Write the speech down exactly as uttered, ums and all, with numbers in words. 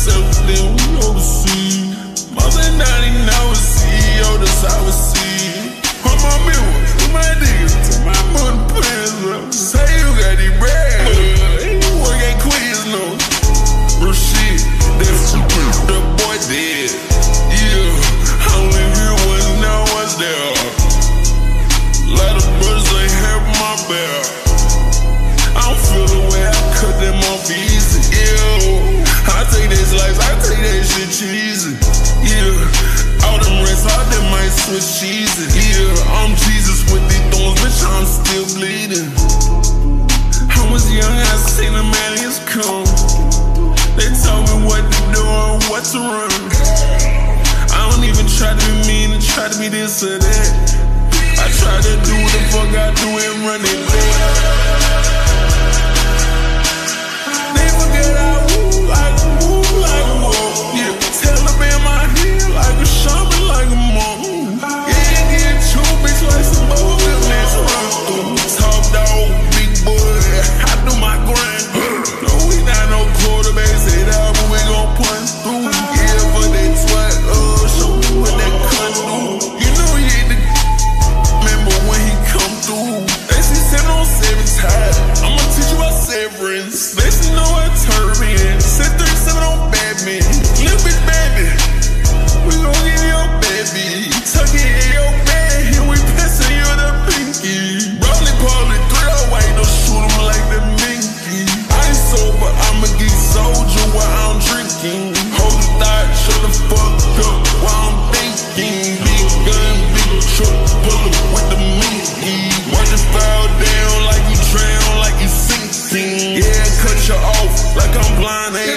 selfless, we overseas. Mother ninety now a C E O, that's how I see. On my mirror, with my niggas, to my money pants up. Say you got these bread, ain't you work at quiz, no. Bro, shit, that's the boy dead. Yeah, I only hear what's now, what's there. Lot of brothers ain't have my bear. I don't feel the way I cut them off easy. Yeah, I take this life, I take that shit cheesy. Yeah, all them rest, all them might switch cheesy. Yeah, I'm Jesus with these thorns, bitch, I'm still bleeding. I was young, I seen them aliens come. They told me what to do and what to run. I don't even try to be mean and try to be this or that. I try to do what the fuck I do and run it back. They forget I move like a move like a walk. Yeah, Taliban my head like a shaman, like a monk. Yeah, get two bitch like some boy with let's run through. Top dog, big boy, I do my grind. No, we not no quarterbacks, hit out, but we gon' punch through. Yeah, but they twat, uh, show me what that cunt do. You know he ain't the remember when he come through. They see seven on seven times. I'ma teach you about severance. They see no what turbine. Set thirty-seven on Batman. Little bit baby, we gon' give you a baby. Tuck it in your bed, and we pissing you the pinky. Rolly poly, three oh white, don't shoot him like the minky. I ain't sober, I'm a geek soldier while I'm drinking. Hold the thought, shut the fuck up while I'm thinking. Big gun, big truck, pull up with the meat. Watch it fall down like you drown, like you sinking. Yeah, cut you off like I'm blind.